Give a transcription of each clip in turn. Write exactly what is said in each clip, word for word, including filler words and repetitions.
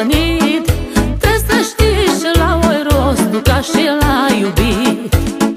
ciobănit. Trebuie să știi și la oi rostul ca și la iubit.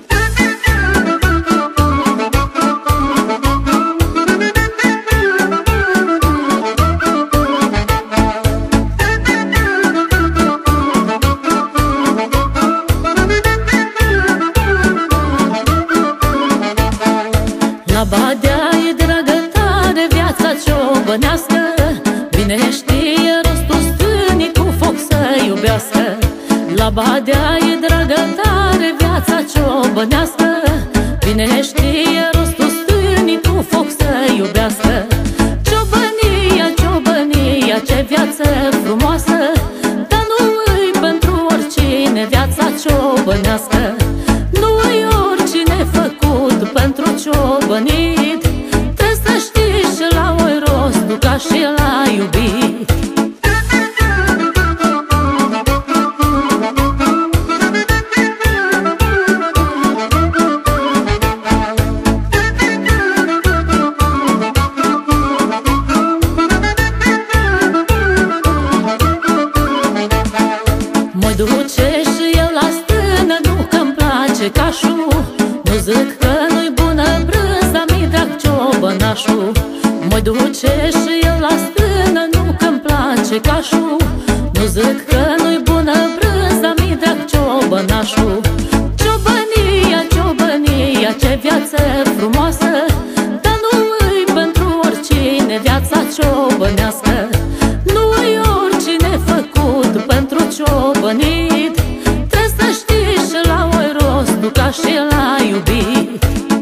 La Badea e dragă tare viața ciobănească, bine știe rostul stânii cu foc să iubească. La Badea e dragă tare viața ciobănească, bine știe rostul stânii cu foc să iubească. Ciobănia, ciobănia, ce viață frumoasă, dar nu-i pentru oricine viața ciobănească. Nu-i oricine făcut pentru ciobănit. Trebuie să știi și la oi rostul ca și la iubit. Mă duce și eu la stână, nu că-mi place cașul. Nu zic că nu-i bună brânza, mi drag ciobănașul. Mă duce și eu la stână, nu că-mi place cașul. Nu zic că nu-i bună brânza, mi drag ciobănașul. Ciobănia, ciobănia, ce viață frumoasă, dar nu-i pentru oricine viața ciobănească. Nu-i oricine făcut pentru ciobănit. Trebuie să știi și la oi rostul ca și la iubit.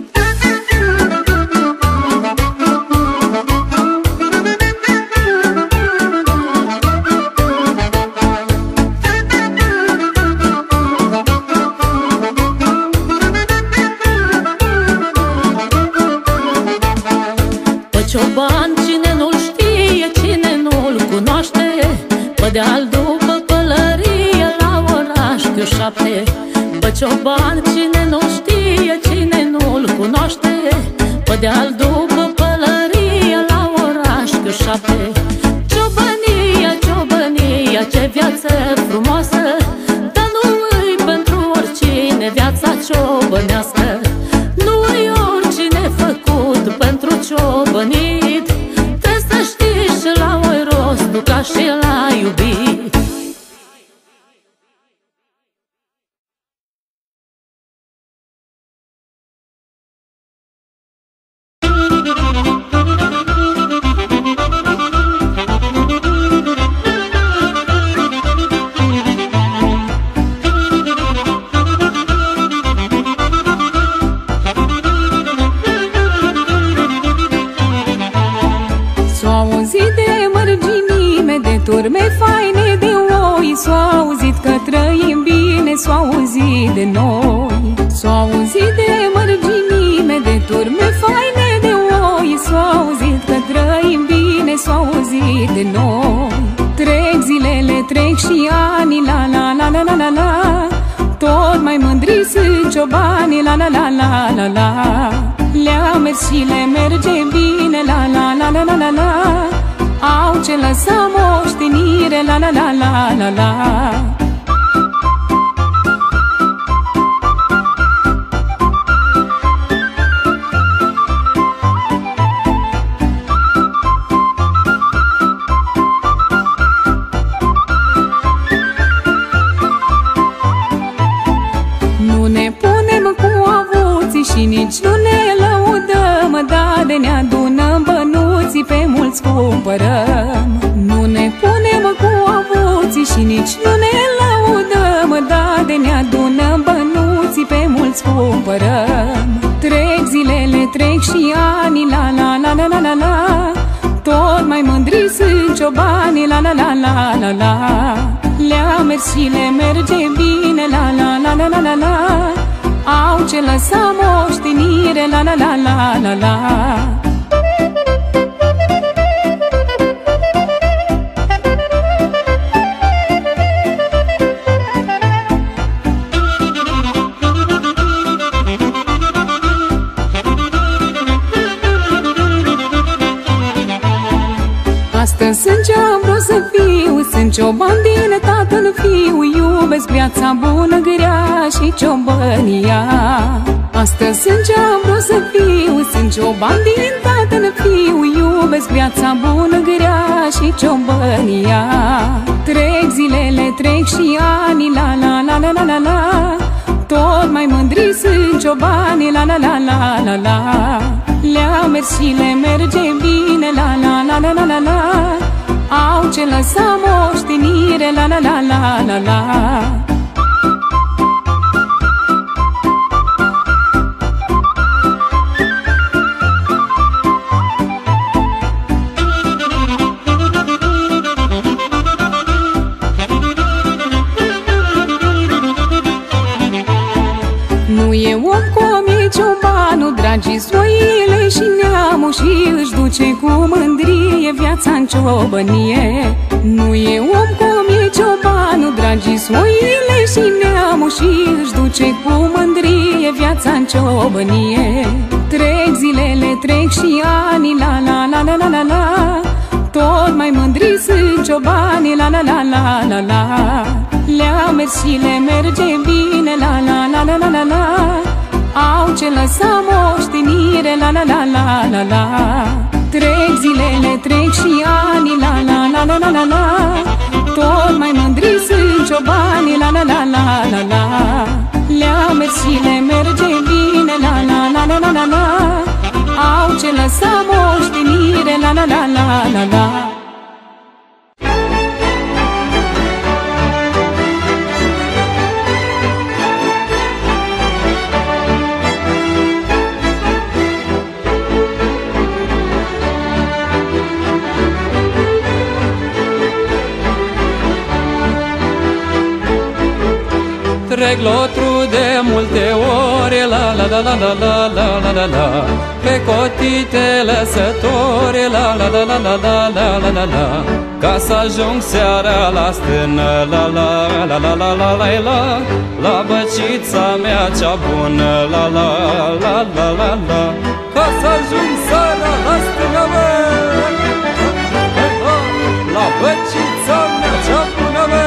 Pe cioban cine nu-l știe, cine nu-l cunoaște, pe deal după pălărie la oraș Chiu-șapte. Pe cioban cine nu știe, cine nu-l cunoaște, pe deal după pălărie la oraș Chiu-șapte. Ciobănia, ciobănia, ce viață frumoasă, dar nu-i pentru oricine viața ciobănească. Nu-i oricine făcut pentru ciobănit. Trebuie să știi și la oi rostul ca și la iubit. Turme faine de oi, s-o auzit că trăim bine, s-o auzit de noi. S-o auzit de mărginime, de turme faine de oi, s-o auzit că trăim bine, s-o auzit de noi. Trec zilele, trec și ani, la la la la la la la, tot mai mândri sunt ciobanii, la la la la la la. Le-a mers și le merge bine, la la la la la la la, au ce lăsa moștenire, la la la la la la. Nu ne punem cu avuții și nici nu ne lăudăm, dar de ne adunăm bănuții, pe mulți cumpărăm. Nu ne punem cu avuții și nici nu ne lăudăm, dar de ne adunăm bănuții, pe mulți cumpărăm. Trec zilele, trec și ani, la la la la la la la, tot mai mândri sunt ciobanii, la la la la la la. Le-a mers și le merge bine, la la la la la la la, au ce lăsa moștenire, la la la la la la. Astăzi sunt ce-am vrut să fiu, sunt cioban din tatăl fiu. Iubesc viața bună, grea și ciobănia. Astăzi sunt ce-am vrut să fiu, sunt cioban din tatăl fiu. Iubesc viața bună, grea și ciobănia. Trec zilele, trec și ani, la la la la la la la. Tot mai mândri sunt ciobani, la la la la la la. Le-au mers și le merge bine, la la la la la la la. Au ce lăsa moștenire, la la la la la la. Nu e om cum e ciobanul, dragii soile și neamul, și își duce cu mândrie viața-n ciobănie. Nu e om cum e ciobanul, dragii soile și neamul, și își duce cu mândrie viața-n ciobănie. Trec zilele, trec și ani, la la la la la la la. Tot mai mândri sunt ciobanii, la la la la la la. Le-au mers și le merge bine, la la la la la la la. Au ce lăsa moștenire, la la la la la la. Trec zilele, trec și ani, la la la la la la la. Tot mai mândri sunt ciobanii, la la la la la la. Le-au mers și le merge bine, la la la la la la la. Au ce lăsa moștenire, la la la la la la. Trec lotru de multe ori, la la la la la la la la la la. Pe cotite lăsători, la la la la la la la la la la. Ca să ajung seara la stână, la la la la la la la la. La băcița mea cea bună, la la la la la la. Ca să ajung seara la stână, mă, la băcița mea cea bună, mă.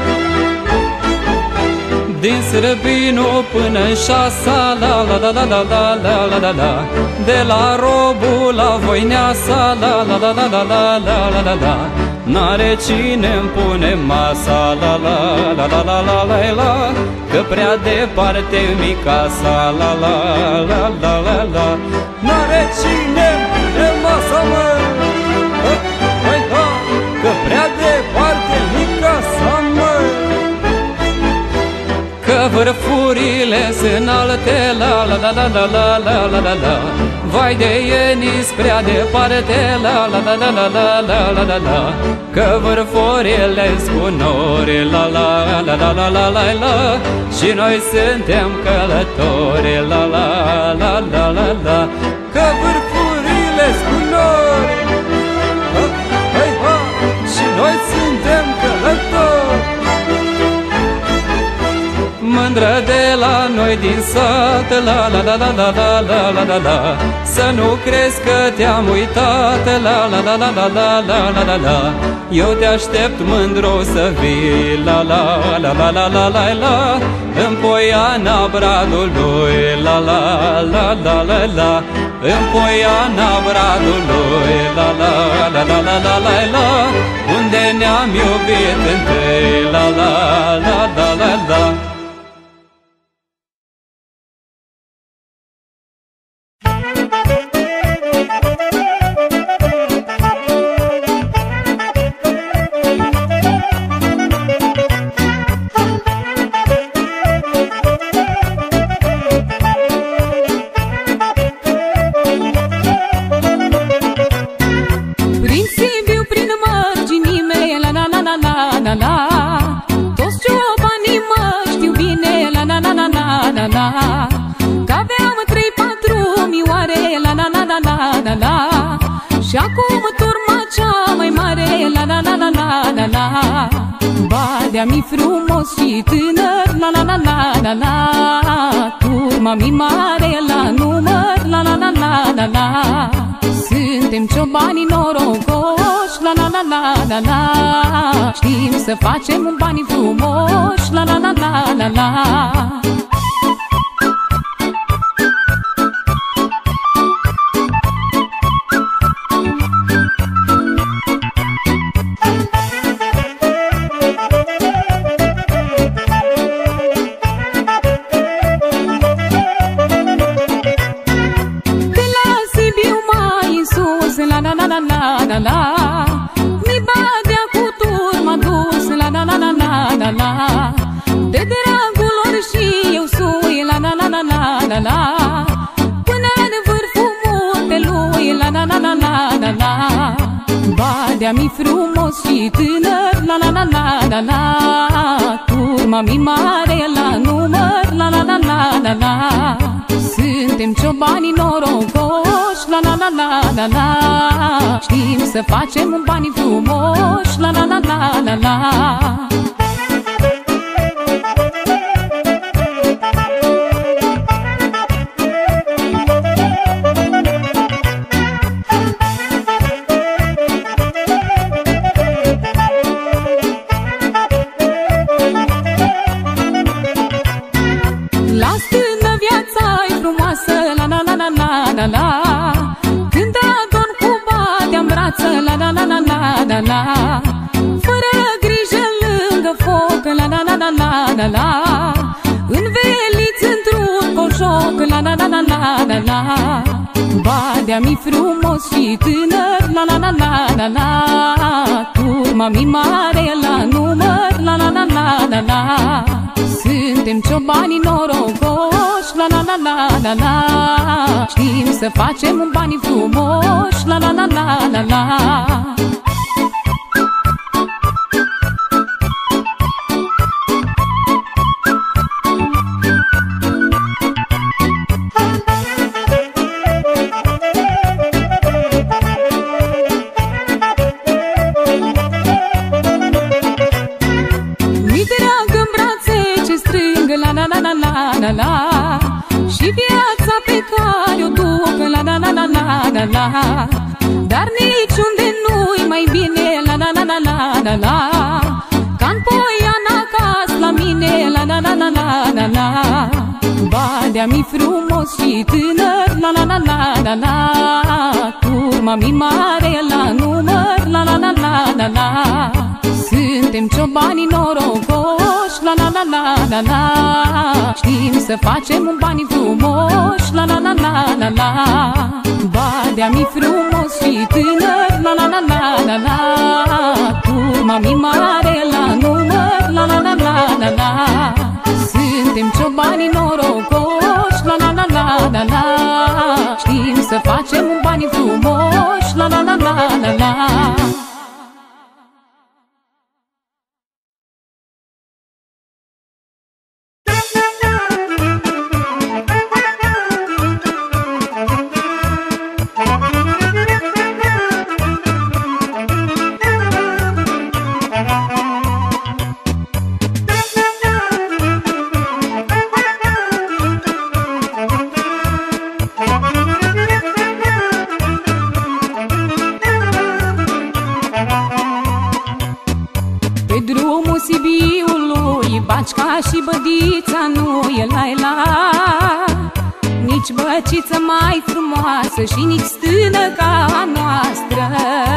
Din Sârbinu până-n Șasa, la la la la la la la la la la. De la Robu la Voineasa, la la la la la la la la la la. N-are cine-mi pune masa, la la la la la la la la. Că prea departe-mi casa, la la la la la la. N-are cine-mi pune masa, mă, hai da, că prea departe-mi casa, mă. Că vârfurile sunt alte, la la la la la la la la la la. Vai de Enis prea departe, la la la la la la la la la la. Că vârfurile-s cu nori, la la la la la la la la. Și noi suntem călători, la la la la la la. Că vârfurile-s cu nori, hai ha, și noi suntem călători. Mândră de la noi din sat, la la la la la la la la la la. Să nu crezi că te-am uitat, la la la la la la la la la la. Eu te aștept mândru să vii, la la la la la la la la. În Poiana Bradului, la la la la la la. În Poiana Bradului, la la la la la la la la. Unde ne-am iubit întâi, la la la la la la. Și acum turma cea mai mare, la la la la la la la. Badea-mi frumos și tânăr, la la la la la la. Turma-mi mare la număr, la la la la la la. Suntem ciobanii norocoși, la la la la la la. Știm să facem bani frumoși, la la la la la la. La la, mi badea cu turma dus, la la la la la la la. De dragul lor și eu sui, la la la la la la la. Până în vârful muntelui, la la la la la la la. Badea-mi frumos și tânăr, la la la la la la. Turma-mi mare la număr, la la la la la la. Suntem ciobanii norocoși, la la la la la la. Știm să facem bani frumoși, la la la la la la. La stână viața-i frumoasă, la la la la la la la. Când adorm cu badea-n brață, la la la la la la la. Fără grijă lângă foc, la la la la la la la. Înveliți într-un coșoc, la la la la la la la. Badea-mi frumos și tânăr, la la la la la la. Turma-mi mare la număr, la la la la la la. Suntem ciobanii norocoși, la la la la la la. Știm să facem bani frumoși, la la la la la la. La la, și viața pe care o duc, la la la la la la la. Dar niciunde nu-i mai bine, la la la la la la la. Ca-n Poiana acasă la mine, la la la la la la la. Badea-mi frumos și tânăr, la la la la la la. Turma-mi mare la număr, la la la la la la. Suntem ciobanii norocoși, la la la la la la. Știm să facem bani frumoși, la la la la la la. Badea-mi frumos și tânăr, la la la la la la. Turma-mi mare la număr, la la la la la la. Suntem ciobanii norocoși, la la la la la la. Știm să facem bani frumoși, la la la la la la. Bacica și bădița nu e la la. Nici băciță mai frumoasă și nici stână ca a noastră.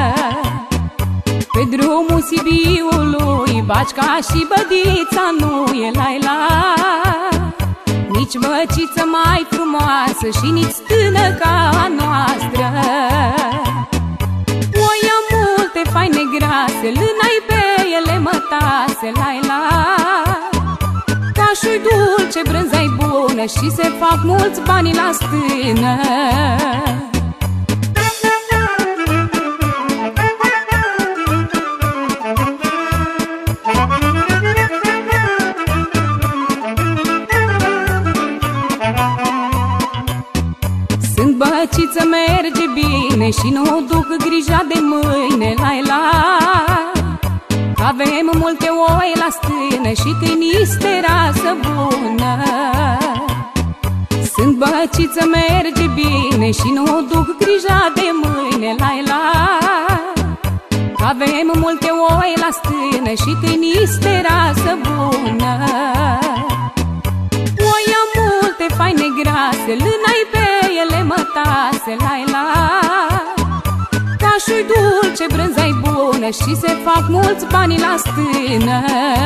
Pe drumul Sibiului, bacica și bădița nu e la la. Nici băciță mai frumoasă și nici stână ca a noastră. Oi am multe faine grase, lână-i pe ele mătase, la la. Cașul-i dulce, brânza-i bună și se fac mulți bani la stână. Sunt băciță, merge bine și nu duc grija de mâine, la la. Avem multe oi la stână și câini este rasă bună. Sunt băciță, merge bine și nu duc grija de mâine, la la. că avem multe oi la stână și tâiniste rasă bună. Oia multe faine grase, lânai pe ele mătase, la-i-la. Cașul dulce, brânza-i bună și se fac mulți bani la stână.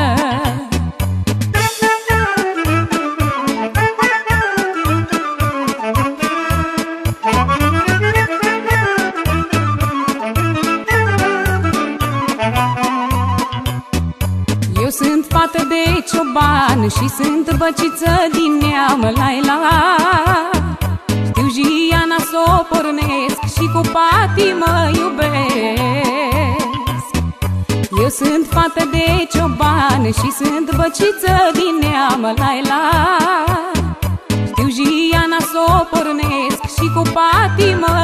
Eu sunt fată de cioban și sunt băciță din neam, la-i-la. Știu Giana s-o pornesc și cu patii mă iubesc. Eu sunt fată de cioban și sunt băciță din neam, la-i-la. Știu Giana s-o pornesc și cu patii mă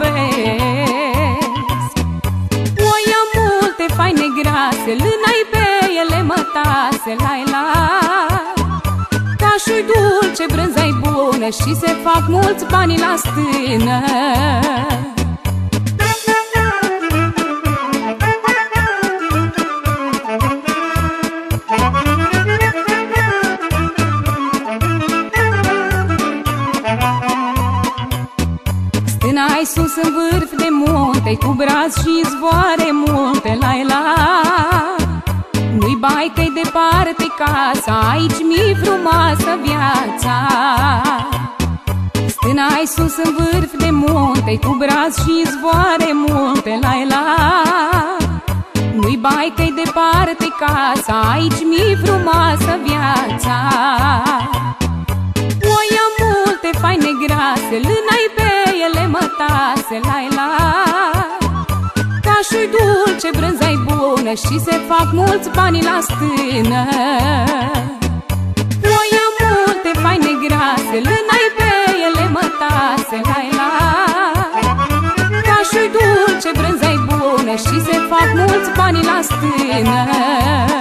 iubesc. Oia multe faine grase, lânai pe ele mătase, la-i-la. Cașul dulce, brânza-i bună și se fac mulți bani la stână. Stâna-i sus în vârf de munte, cu braț și zvoare multe, la-i-la. Nu-i bai că-i departe casa, aici mi-i frumoasă viața. Stâna-i sus în vârf de munte, cu braț și zvoare multe, la-i-la. Nu-i bai că-i departe casa, aici mi-i frumoasă viața. Oia multe faine grase, lânai pe ele mătase, la-i-la. Cașul dulce, brânza-i bună și se fac mulți bani la stână. Oia multe faine grase, lânai pe ele mătase, la-i-la. Cașul dulce, brânza-i bună și se fac mulți bani la stână.